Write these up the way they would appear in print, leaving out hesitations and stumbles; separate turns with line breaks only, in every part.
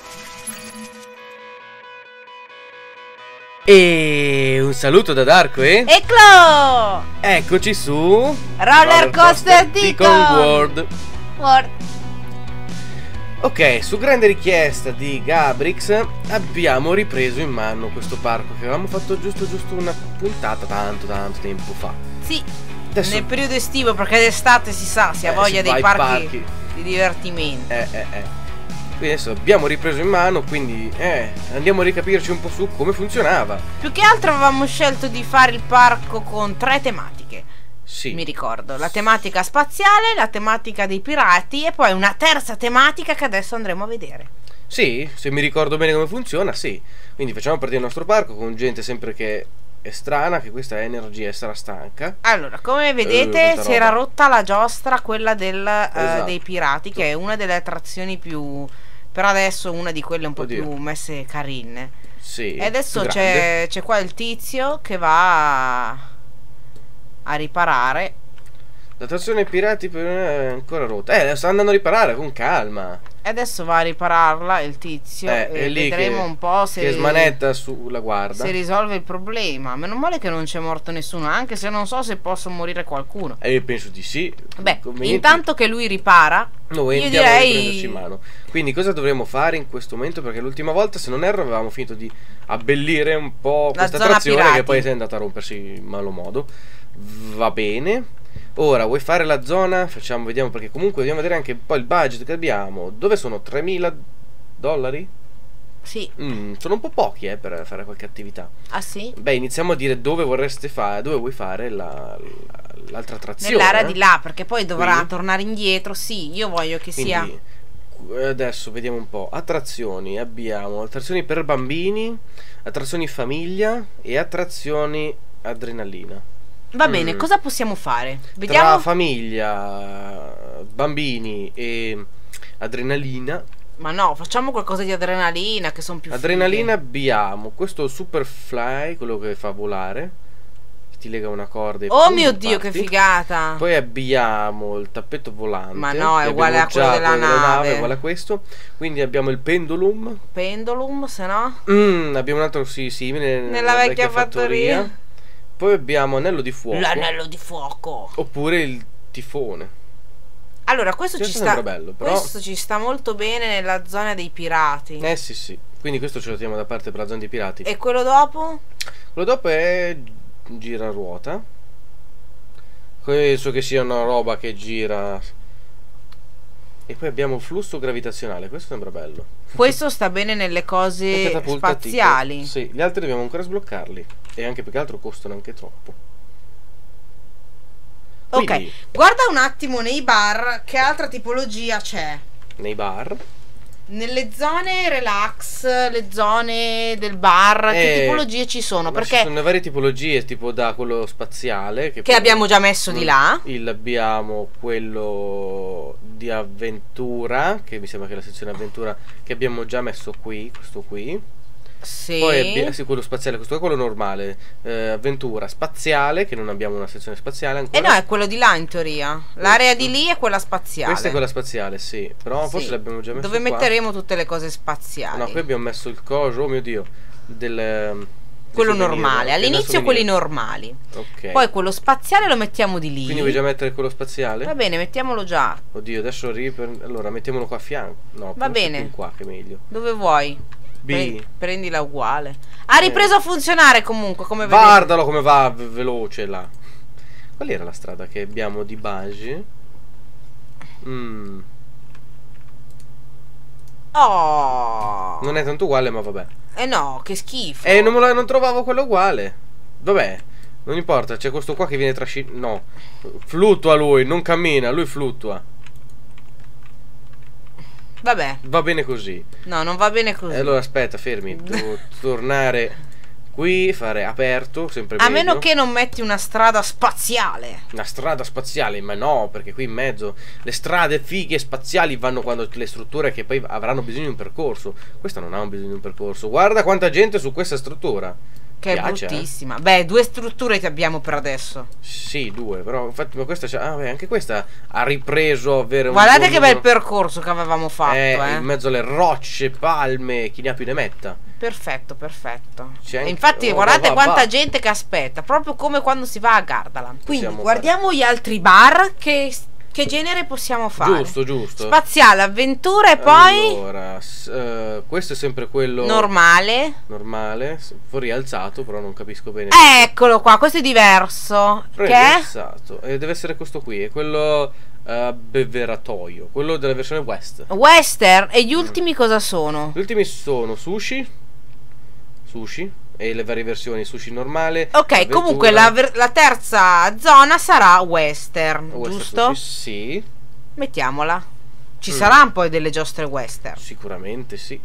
E un saluto da Darko
Eccolo!
Eccoci su
Roller Coaster Tycoon
World. Ok, su grande richiesta di Gabrix abbiamo ripreso in mano questo parco che avevamo fatto giusto una puntata tanto tempo fa.
Sì,
adesso,
nel periodo estivo, perché d'estate si sa, si ha voglia dei parchi di divertimento.
Quindi adesso abbiamo ripreso in mano, quindi andiamo a ricapirci un po' su come funzionava.
Più che altro avevamo scelto di fare il parco con 3 tematiche.
Sì.
Mi ricordo, la tematica spaziale, la tematica dei pirati e poi una terza tematica che adesso andremo a vedere.
Sì, se mi ricordo bene come funziona, sì. Quindi facciamo partire il nostro parco con gente sempre che è strana, che questa energia sarà stanca.
Allora, come vedete si era rotta la giostra, quella
Esatto.
dei pirati, che è una delle attrazioni più... per adesso una di quelle un po' più messe carine.
Sì.
E adesso c'è qua il tizio che va a riparare.
L'attrazione pirati è ancora rotta. Sta andando a riparare con calma.
E adesso va a ripararla il tizio. E lì vedremo un po' se
che smanetta sulla guarda.
Se risolve il problema. Meno male che non c'è morto nessuno, anche se non so se possa morire qualcuno.
Io penso di sì.
Beh, intanto che lui ripara,
noi
io
andiamo
direi
a prenderci in mano. Quindi cosa dovremmo fare in questo momento? Perché l'ultima volta, se non erro, avevamo finito di abbellire un po' questa attrazione che poi è andata a rompersi in malo modo. Va bene. Ora vuoi fare la zona? Facciamo, vediamo, perché comunque dobbiamo vedere anche poi il budget che abbiamo. Dove sono? $3.000?
Sì.
Sono un po' pochi per fare qualche attività.
Ah sì?
Beh, iniziamo a dire dove vorreste fare, dove vuoi fare l'altra attrazione.
Nell'area di là, perché poi dovrà tornare indietro. Sì, io voglio che sia.
Adesso vediamo un po'. Attrazioni, abbiamo attrazioni per bambini, attrazioni famiglia e attrazioni adrenalina.
Va bene, cosa possiamo fare? Vediamo.
Tra famiglia, bambini e adrenalina.
Ma no, facciamo qualcosa di adrenalina, che sono più
adrenalina fighe. Abbiamo questo Superfly, quello che fa volare, che ti lega una corda e
oh mio Dio, che figata.
Poi abbiamo il tappetto volante.
Ma no, è uguale a quello della nave.
È uguale a questo. Quindi abbiamo il pendulum.
Pendulum, se no?
Abbiamo un altro simile
nella vecchia fattoria.
Poi abbiamo anello di fuoco.
L'anello di fuoco.
Oppure il tifone.
Allora, questo ci sta
bello, però...
questo ci sta molto bene nella zona dei pirati.
Sì. Quindi questo ce lo teniamo da parte per la zona dei pirati.
E quello dopo?
Quello dopo è giraruota. Penso che sia una roba che gira. E poi abbiamo flusso gravitazionale. Questo sembra bello.
Questo sta bene nelle cose spaziali.
Sì, gli altri dobbiamo ancora sbloccarli. E anche perché altro costano anche troppo.
Quindi, ok, guarda un attimo nei bar che altra tipologia c'è.
Nei bar?
Nelle zone relax, le zone del bar, che tipologie ci sono? Perché
ci sono varie tipologie, tipo da quello spaziale
che abbiamo già messo di là.
Abbiamo quello di avventura, che mi sembra che è la sezione avventura, che abbiamo già messo qui, questo qui.
Sì.
Poi quello spaziale, questo è quello normale, avventura spaziale, che non abbiamo una sezione spaziale ancora.
No, è quello di là in teoria. L'area di lì è quella spaziale.
Questa è quella spaziale, sì. Però forse l'abbiamo già messo
dove metteremo tutte le cose spaziali.
No, qui abbiamo messo il coso, oh mio Dio,
quello normale, all'inizio quelli normali.
Ok.
Poi quello spaziale lo mettiamo di lì.
Quindi vuoi già mettere quello spaziale?
Va bene, mettiamolo già.
Oddio, adesso allora mettiamolo qua a fianco. No,
va bene.
Qua che è meglio.
Dove vuoi?
B.
Prendila uguale. Ha ripreso a funzionare comunque, come vedete.
Guardalo come va veloce là. Qual era la strada che abbiamo di base?
Oh.
Non è tanto uguale, ma vabbè.
No, che schifo.
Non trovavo quello uguale. Vabbè, non importa, c'è questo qua che viene trascinato. No, fluttua lui, non cammina, lui fluttua.
Vabbè.
Va bene così.
No, non va bene così.
Allora aspetta, fermi. Devo tornare qui, fare aperto, sempre meglio.
A meno che non metti una strada spaziale.
Una strada spaziale, ma no, perché qui in mezzo le strade fighe spaziali vanno quando le strutture che poi avranno bisogno di un percorso. Questa non ha bisogno di un percorso. Guarda quanta gente su questa struttura.
Che è bruttissima. Beh, 2 strutture che abbiamo per adesso.
Sì, 2, però infatti ma questa anche questa ha ripreso a avere
Guardate che bel percorso che avevamo fatto,
in mezzo alle rocce, palme, chi ne ha più ne metta.
Perfetto, perfetto. E infatti guardate quanta gente che aspetta, proprio come quando si va a Gardaland. Quindi guardiamo gli altri bar che genere possiamo fare?
Giusto.
Spaziale, avventura e poi...
Allora, questo è sempre quello...
Normale,
fuori alzato, però non capisco bene.
Eccolo qua, questo è diverso.
Rialzato. E deve essere questo qui, è quello abbeveratoio, quello della versione
Western. E gli ultimi cosa sono?
Gli ultimi sono sushi e le varie versioni, sushi normale.
Ok, avventura. Comunque la terza zona sarà western, giusto?
Sushi, sì.
Mettiamola. Ci saranno poi delle giostre western.
Sicuramente sì.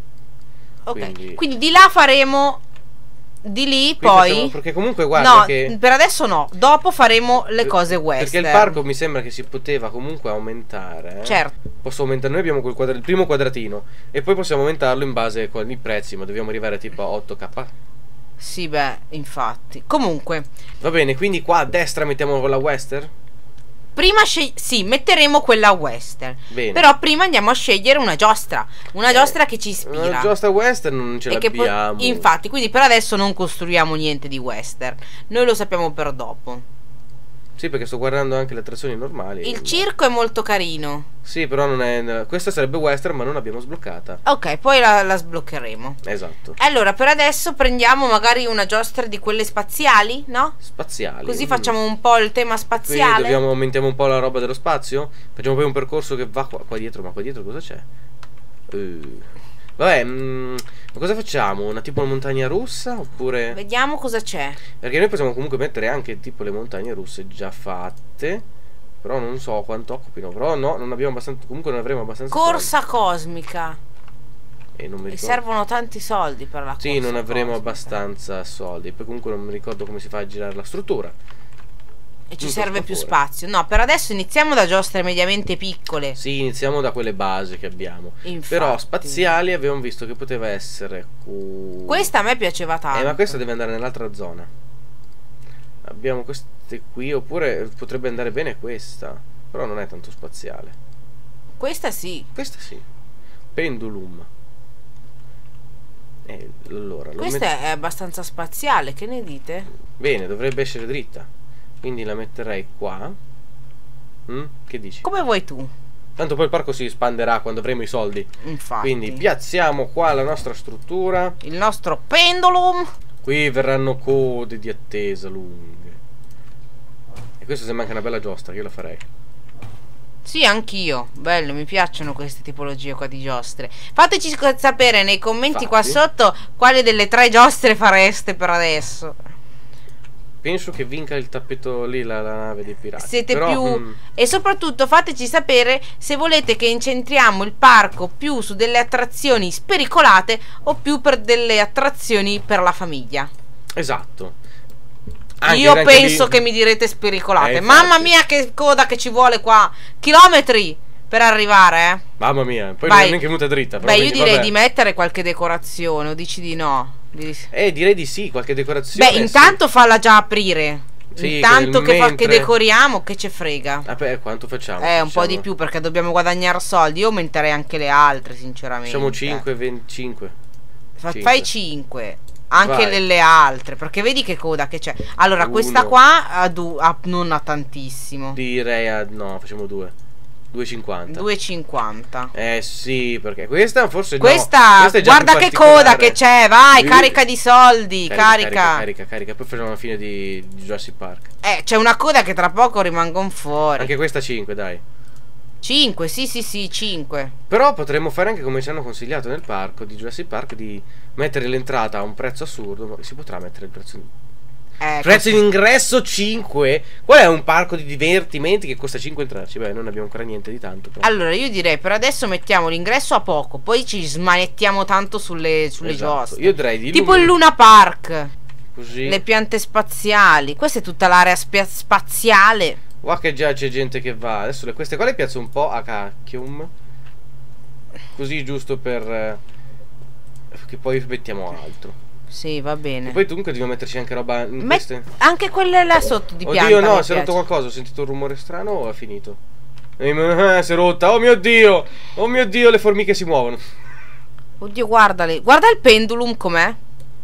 Ok, quindi di là faremo... Di lì poi
perché comunque guarda
no,
che
per adesso no. Dopo faremo le cose western.
Perché il parco mi sembra che si poteva comunque aumentare.
Certo.
Posso aumentare. Noi abbiamo il primo quadratino e poi possiamo aumentarlo in base ai prezzi. Ma dobbiamo arrivare tipo a 8k.
Sì, beh, infatti. Comunque
va bene, quindi qua a destra mettiamo quella western.
Prima sì, metteremo quella western.
Bene.
Però prima andiamo a scegliere una giostra. Una giostra che ci ispira.
Una giostra western non ce l'abbiamo.
Infatti, quindi per adesso non costruiamo niente di western. Noi lo sappiamo per dopo.
Sì, perché sto guardando anche le attrazioni normali.
Il circo è molto carino.
Sì, però non è... Questa sarebbe western, ma non l'abbiamo sbloccata.
Ok, poi la sbloccheremo.
Esatto.
Allora, per adesso prendiamo magari una giostra di quelle spaziali, no?
Spaziali.
Così facciamo un po' il tema spaziale.
Quindi aumentiamo un po' la roba dello spazio. Facciamo poi un percorso che va qua dietro. Ma qua dietro cosa c'è? Vabbè, ma cosa facciamo? Una montagna russa oppure...
Vediamo cosa c'è.
Perché noi possiamo comunque mettere anche tipo le montagne russe già fatte. Però non so quanto occupino. Però no, non abbiamo abbastanza. Comunque non avremo abbastanza
corsa cosmica.
E non mi ricordo.
Servono tanti soldi per la corsa.
Sì, non avremo abbastanza soldi. Poi comunque non mi ricordo come si fa a girare la struttura.
E ci serve più spazio. No, per adesso iniziamo da giostre mediamente piccole.
Sì, iniziamo da quelle base che abbiamo.
Infatti.
Però spaziali abbiamo visto che poteva essere
questa a me piaceva tanto.
Ma questa deve andare nell'altra zona. Abbiamo queste qui. Oppure potrebbe andare bene questa. Però non è tanto spaziale.
Questa sì.
Questa sì. Pendulum. Allora,
questa è abbastanza spaziale. Che ne dite?
Bene, dovrebbe essere dritta. Quindi la metterei qua. Che dici?
Come vuoi tu.
Tanto poi il parco si espanderà quando avremo i soldi.
Infatti.
Quindi piazziamo qua la nostra struttura.
Il nostro pendulum.
Qui verranno code di attesa lunghe. E questo sembra anche una bella giostra, io la farei.
Sì, anch'io. Bello, mi piacciono queste tipologie qua di giostre. Fateci sapere nei commenti qua sotto quale delle 3 giostre fareste per adesso.
Penso che vinca il tappeto lì, la nave dei pirati.
Siete più... E soprattutto fateci sapere se volete che incentriamo il parco più su delle attrazioni spericolate o più per delle attrazioni per la famiglia.
Esatto.
Io penso che mi direte spericolate. Mamma mia che coda che ci vuole qua. Chilometri per arrivare,
Mamma mia, poi non è neanche venuta dritta.
Beh, io direi di mettere qualche decorazione. O dici di no?
Direi di sì, qualche decorazione.
Beh, intanto falla già aprire.
Sì,
intanto che decoriamo, che ce frega.
Vabbè, quanto facciamo?
Un po' di più perché dobbiamo guadagnare soldi. Io aumenterei anche le altre, sinceramente.
Facciamo 5, 25.
Fai 5. Anche le altre, perché vedi che coda che c'è. Allora, questa qua non ha tantissimo.
Direi no, facciamo 2. 2,50.
2,50.
Sì, perché questa forse
questa è già guarda che coda che c'è, vai, carica di soldi, carica.
Poi facciamo la fine di Jurassic Park.
C'è una coda che tra poco rimangono fuori.
Anche questa 5, dai.
5, sì, 5.
Però potremmo fare anche come ci hanno consigliato nel parco di Jurassic Park, di mettere l'entrata a un prezzo assurdo. Ma si potrà mettere il prezzo di ingresso 5? Qual è un parco di divertimenti che costa 5 entrarci? Beh, non abbiamo ancora niente di tanto. Però.
Allora, io direi per adesso mettiamo l'ingresso a poco, poi ci smanettiamo tanto sulle giostre.
Io direi di
tipo il Luna Park.
Così.
Le piante spaziali. Questa è tutta l'area spaziale.
Guarda che già c'è gente che va. Adesso queste qua le piazzo un po' a cacchium. Così giusto per che poi mettiamo altro.
Sì, va bene.
E poi comunque dobbiamo metterci anche roba in queste.
Anche quelle là sotto di pianta.
Oddio, no, si è rotto qualcosa. Ho sentito un rumore strano o è finito? Si è rotta. Oh mio Dio! Oh mio Dio, le formiche si muovono.
Oddio, guardali. Guarda il pendulum com'è.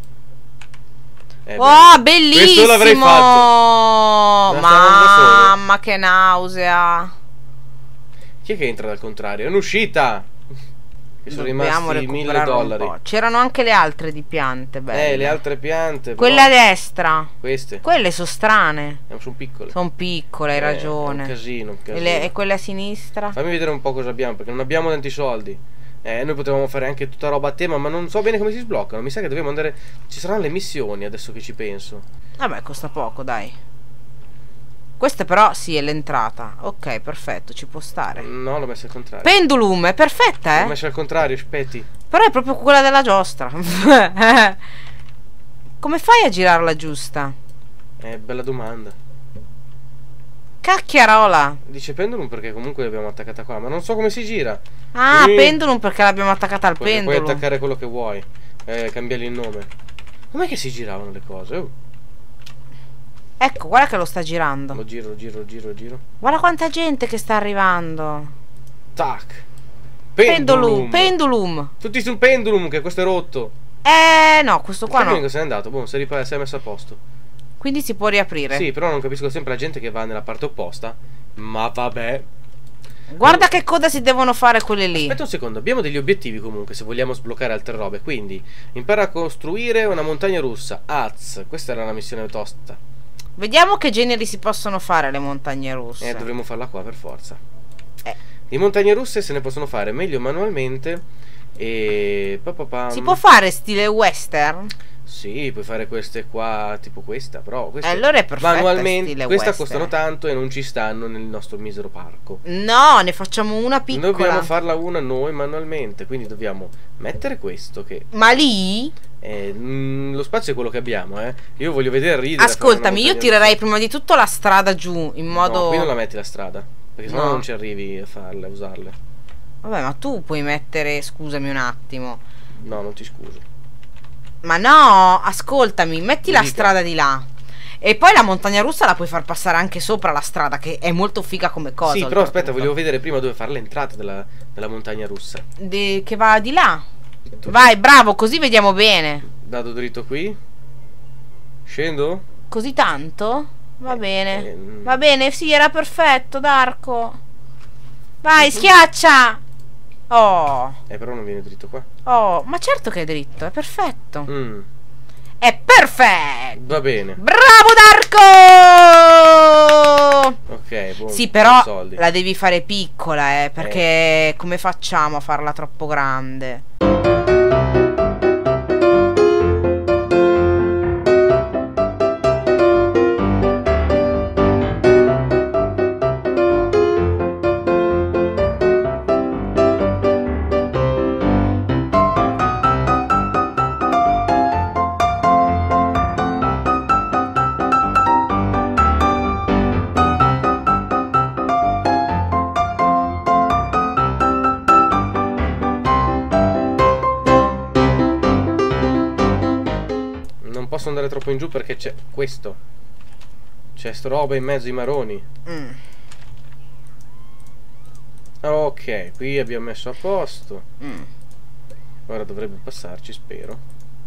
Oh,
bellissimo!
Questo l'avrei fatto.
Mamma, che nausea.
Chi è che entra dal contrario? È un'uscita. Che sono rimasti $1000.
C'erano anche le altre di piante, belle.
Le altre piante.
Quelle a destra.
Queste.
Quelle sono strane.
Sono piccole.
Sono piccole, hai ragione.
È un casino.
E quelle a sinistra?
Fammi vedere un po' cosa abbiamo, perché non abbiamo tanti soldi. Noi potevamo fare anche tutta roba a tema, ma non so bene come si sbloccano. Mi sa che dobbiamo andare. Ci saranno le missioni, adesso che ci penso.
Vabbè, costa poco, dai. Questa però sì, è l'entrata. Ok, perfetto, ci può stare.
No, l'ho messa al contrario.
Pendulum, è perfetta,
L'ho messa al contrario, aspetti.
Però è proprio quella della giostra. Come fai a girarla giusta?
Bella domanda.
Cacchiarola.
Dice pendulum perché comunque l'abbiamo attaccata qua, ma non so come si gira.
Ah, pendulum perché l'abbiamo attaccata al pendulum.
Puoi attaccare quello che vuoi. Cambiargli il nome. Com'è che si giravano le cose?
Ecco, guarda che lo sta girando.
Lo giro.
Guarda quanta gente che sta arrivando.
Tac.
Pendulum.
Tutti sul pendulum, che questo è rotto.
No, questo qua no.
Se n'è andato, si è messo a posto.
Quindi si può riaprire.
Sì, però non capisco sempre la gente che va nella parte opposta. Ma vabbè.
Guarda che coda si devono fare quelle lì.
Aspetta un secondo, abbiamo degli obiettivi comunque se vogliamo sbloccare altre robe. Quindi, impara a costruire una montagna russa. Questa era una missione tosta.
Vediamo che generi si possono fare le montagne russe.
Dovremmo farla qua per forza. Le montagne russe se ne possono fare meglio manualmente. E
si può fare stile western?
Sì, puoi fare queste qua, tipo questa, però queste
allora è perfetta,
manualmente questa
western.
Costano tanto e non ci stanno nel nostro misero parco.
No, ne facciamo una piccola.
Dobbiamo farla una noi manualmente, quindi dobbiamo mettere questo che.
Ma lì?
Lo spazio è quello che abbiamo, Io voglio vedere ridere.
Ascoltami, io tirerei prima di tutto la strada giù, in modo.
No, qui non la metti la strada, perché sennò non ci arrivi a farle, a usarle.
Vabbè, ma tu puoi mettere, scusami un attimo.
No, non ti scuso.
Ma no, ascoltami, metti la strada di là. E poi la montagna russa la puoi far passare anche sopra la strada, che è molto figa come cosa.
Sì, però aspetta, volevo vedere prima dove fare l'entrata della montagna russa.
Che va di là. Vai, bravo, così vediamo bene.
Vado dritto qui. Scendo?
Così tanto? Va bene. Va bene, sì, era perfetto, Darko. Vai, schiaccia. Oh.
Però non viene dritto qua.
Oh, ma certo che è dritto, è perfetto. È perfetto.
Va bene.
Bravo, Darko.
Ok, buono.
Sì, però la devi fare piccola, perché come facciamo a farla troppo grande?
Non posso andare troppo in giù perché c'è questo. C'è sta roba in mezzo ai maroni. Ok, qui abbiamo messo a posto. Ora dovrebbe passarci, spero.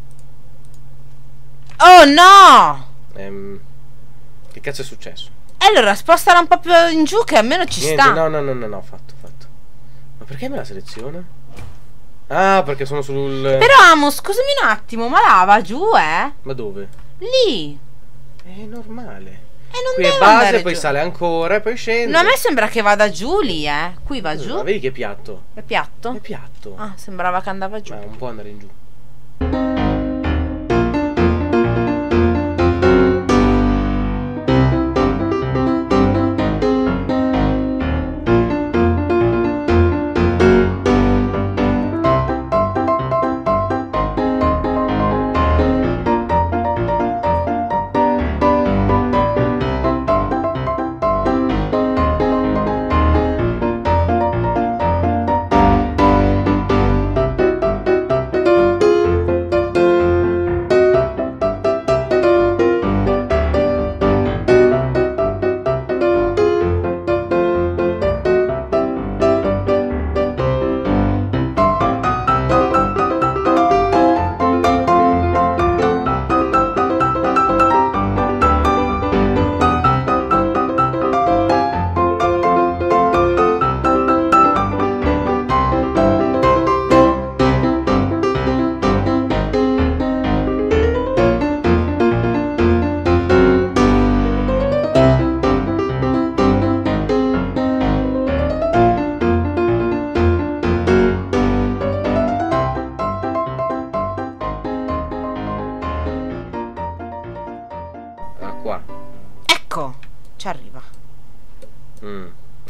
Oh no!
Che cazzo è successo?
Allora spostala un po' più in giù che almeno ci sta.
No, fatto. Ma perché me la seleziona? Ah, perché sono sul.
Però amo, scusami un attimo, ma là va giù,
Ma dove?
Lì.
È normale.
Non
qui
deve
è base,
andare
poi
giù.
sale ancora e poi scende.
No, a me sembra che vada giù lì, Qui va giù.
Ma vedi che è piatto?
È piatto?
È piatto.
Ah, sembrava che andava giù.
Ma non può andare in giù.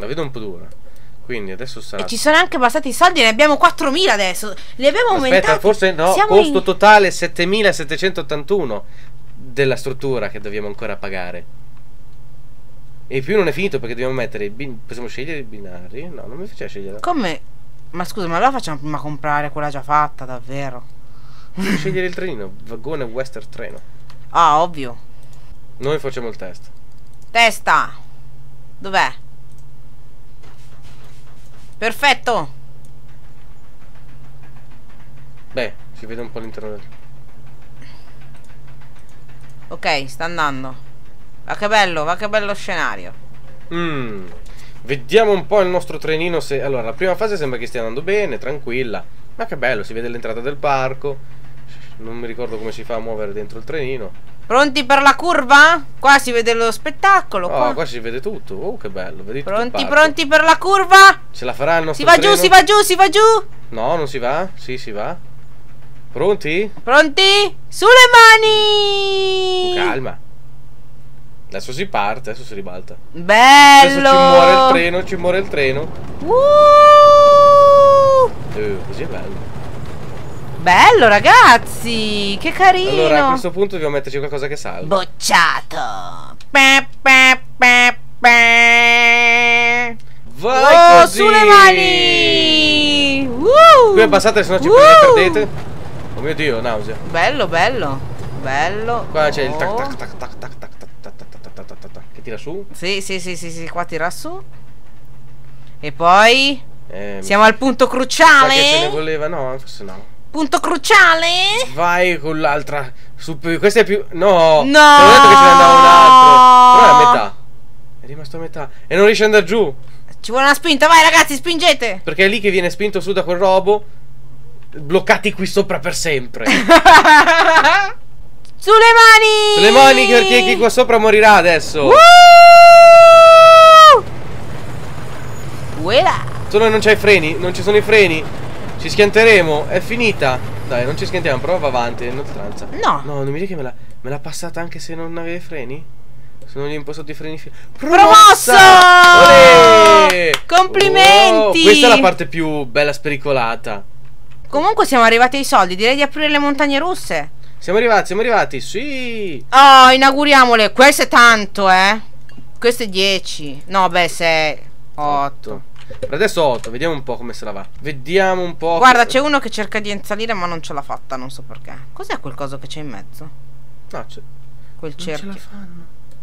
vedo un po' dura. Quindi adesso sarà...
E ci sono anche bastati i soldi, ne abbiamo 4.000 adesso. Li abbiamo aumentati.
Aspetta, forse no, costo totale 7.781 della struttura che dobbiamo ancora pagare. E più non è finito perché dobbiamo mettere possiamo scegliere i binari? No, non mi faceva scegliere.
Come? Ma scusa, ma allora facciamo prima comprare quella già fatta, davvero?
Scegliere il trenino, vagone Western treno.
Ah, ovvio.
Noi facciamo il test.
Testa. Dov'è? Perfetto.
Beh, si vede un po' all'interno del...
Ok, sta andando. Va che bello scenario.
Vediamo un po' il nostro trenino se... Allora, la prima fase sembra che stia andando bene, tranquilla. Ma che bello, si vede l'entrata del parco. Non mi ricordo come si fa a muovere dentro il trenino.
Pronti per la curva? Qua si vede lo spettacolo.
Oh, qua si vede tutto. Oh, che bello, vedi tutto il parco.
Pronti per la curva?
Ce la farà il nostro
treno?
treno?
Si va giù, si va giù.
No, non si va? Sì, si va. Pronti?
Pronti? Sulle mani!
Calma. Adesso si parte, adesso si ribalta.
Bello!
Adesso ci muore il treno. Così è bello.
Bello, ragazzi! Che carino!
Allora, a questo punto dobbiamo metterci qualcosa che salva.
Bocciato!
Vai così!
Sulle mani!
Qui abbassate, se no ci perdete. Oh mio Dio, nausea.
Bello, bello. Bello.
Qua c'è il tac tac tac tac tac tac tac che tira su.
Sì, qua tira su. E poi siamo al punto cruciale.
Che ce ne voleva? No, forse no.
Punto cruciale.
Vai con l'altra. Questa è più... No.
No.
Ti ho detto che ce ne andava un altro. Però è a metà. È rimasto a metà. E non riesce ad andare giù.
Ci vuole una spinta, vai ragazzi, spingete.
Perché è lì che viene spinto su da quel robo. Bloccati qui sopra per sempre.
Sulle mani!
Sulle mani, perché chi qua sopra morirà adesso. Solo non c'hai freni, non ci sono i freni. Ci schianteremo, è finita. Dai, non ci schiantiamo, però va avanti, è un'oltranza.
No.
No, non mi dici che me l'ha passata anche se non avevi freni? Se non gli ho impostato i freni.
Promosso!
Olè!
Complimenti!
Questa è la parte più bella spericolata.
Comunque siamo arrivati ai soldi, direi di aprire le montagne russe.
Siamo arrivati, sì.
Oh, inauguriamole. Questo è tanto, Questo è 10. No, beh, 6 8.
Per adesso 8, vediamo un po' come se la va. Vediamo un po'.
Guarda, c'è uno che cerca di salire ma non ce l'ha fatta, non so perché. Cos'è quel coso che c'è in mezzo?
No, c'è.
Quel cerchio.
Non ce la fanno.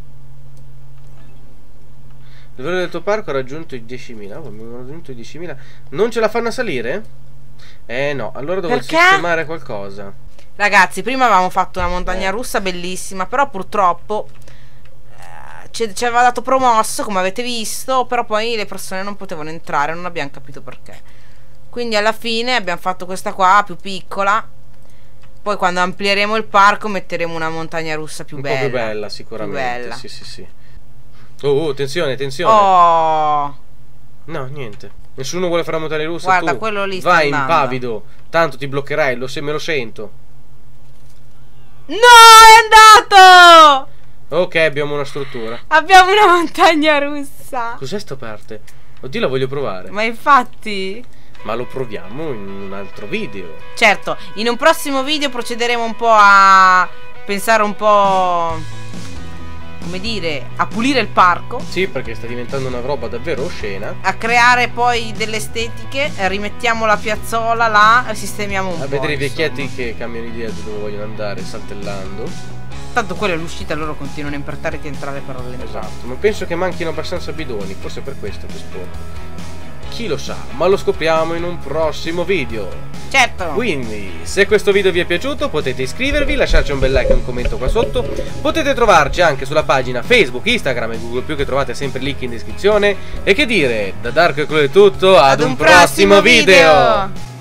Il livello del tuo parco ha raggiunto i 10.000. Oh, abbiamo raggiunto i 10.000. Non ce la fanno a salire? No, allora devo sistemare qualcosa. Ragazzi,
prima avevamo fatto una montagna russa bellissima, però purtroppo ci aveva dato promosso, come avete visto, però poi le persone non potevano entrare, non abbiamo capito perché. Quindi alla fine abbiamo fatto questa qua, più piccola. Poi quando amplieremo il parco metteremo una montagna russa più bella.
Un po' più bella, sicuramente. Più bella. Sì. Attenzione.
Oh.
No, niente. Nessuno vuole fare la montagna russa.
Guarda,
tu
quello lì sta
vai
andando.
impavido. Tanto ti bloccherai, me lo sento.
No, è andato!
Ok, abbiamo una struttura.
Abbiamo una montagna russa.
Cos'è sta parte? Oddio, la voglio provare.
Ma infatti.
Ma lo proviamo in un altro video.
Certo, in un prossimo video procederemo un po' a pensare un po', come dire, a pulire il parco.
Sì, perché sta diventando una roba davvero oscena.
A creare poi delle estetiche. Rimettiamo la piazzola là e sistemiamo un po'.
A vedere i vecchietti che cambiano idea di dove vogliono andare saltellando.
Tanto quella è l'uscita, loro continuano a imparare di entrare per l'entrata.
Esatto, ma penso che manchino abbastanza bidoni. Forse per questo che sporco. Chi lo sa, ma lo scopriamo in un prossimo video.
Certo.
Quindi, se questo video vi è piaciuto, potete iscrivervi, lasciarci un bel like e un commento qua sotto. Potete trovarci anche sulla pagina Facebook, Instagram e Google+, che trovate sempre link in descrizione. E che dire, da Dark Claw è tutto, ad un prossimo video.